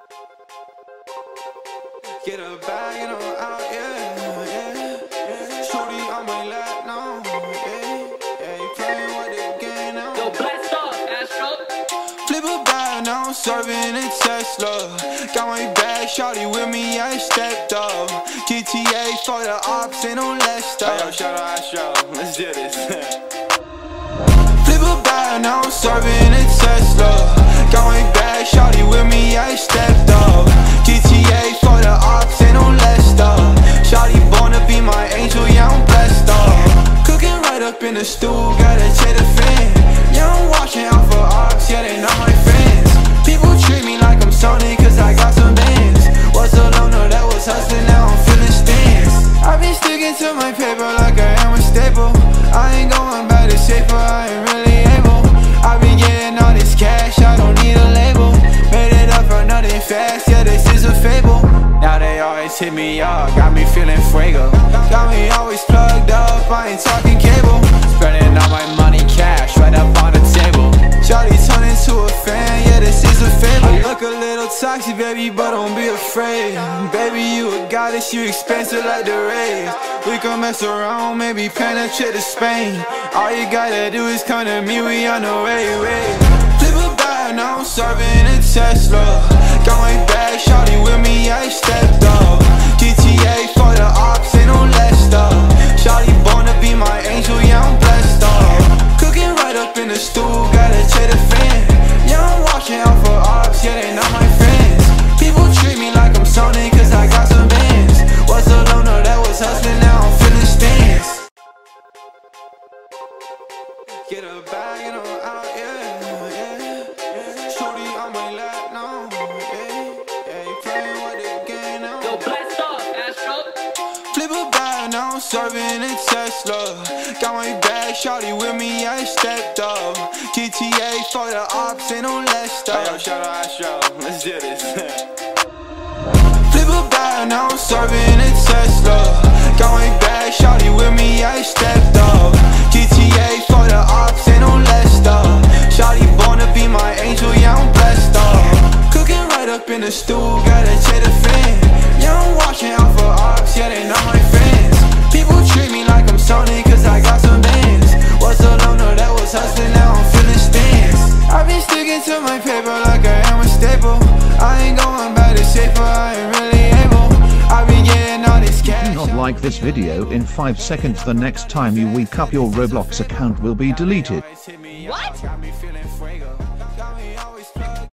Get a bag and I'm out, yeah. Shorty on my lap now, yeah. You playing with the game now. Yo, blast off, Astro. Flip a bag, now I'm serving a Tesla. Got my bag, shorty with me, I stepped up. GTA for the ops, ain't no less stuff. Hey, yo, shout out Astro, let's do this. Flip a bag, now I'm serving a Tesla. Got my bag, shorty with me, I stepped up. GTA for the ops, ain't no less stuff. Shawty born to be my angel, yeah, I'm blessed up. Cooking right up in the stool, gotta check the fan. Yeah, I'm watching out for ops, yeah, they not my friends. People treat me like I'm Sony, cause I got some bands. Was a loner that was hustling, now I'm feeling stands. I've been sticking to my paper like I am a staple. I ain't going back to safer, I ain't really able. I've been getting all this cash, I don't need a label. Made it up for nothing fast, yeah, this is a fable. Now they always hit me up, got me feeling fuego. Got me always plugged up, I ain't talking cable. Spending all my money cash, right up on the table. Shawty turn into a fan, yeah, this is a fable. I look a little toxic, baby, but don't be afraid. Baby, you a goddess, you expensive like the rays. We can mess around, maybe penetrate to Spain. All you gotta do is come to me, we on the way, Flip a bag, now I'm serving a Tesla. Got my bag, shawty with me, I stepped up. GTA for the ops, ain't no less stuff. Shawty born to be my angel, yeah, I'm blessed up. Cooking right up in the stool, gotta check the fan. Yeah, I'm watching out for ops, yeah, they not my friends. People treat me like I'm Sony, cause I got some bands. Was a loner that was hustling, now I'm feeling stands. Get a bag and I'm out, yeah. Shorty on my lap now, yeah. You playing with the game now. Yo, blast off, Astro. Flip a bag, now I'm serving a Tesla. Got my bag, shawty with me, I stepped up. GTA for the ops, ain't no less stuff. Hey, yo, shout out Astro, let's do this. Flip a bag, now I'm serving a Tesla. Got my bag, shawty with me, I stepped up. GTA for the ops, ain't no less stuff. Shawty born to be my angel, yeah, I'm blessed up. Cooking right up in the stool, gotta check the fan. Yeah, I'm watching out for ops, yeah, they not my friends. People treat me like I'm Sony, cause I got some bands. Was a loner that was hustling, now I'm feeling stands. I've been sticking to my paper like I am a staple. I ain't going back to safer, I ain't really able. I've been getting all this cash. Do not like this video in 5 seconds. The next time you wake up, your Roblox account will be deleted.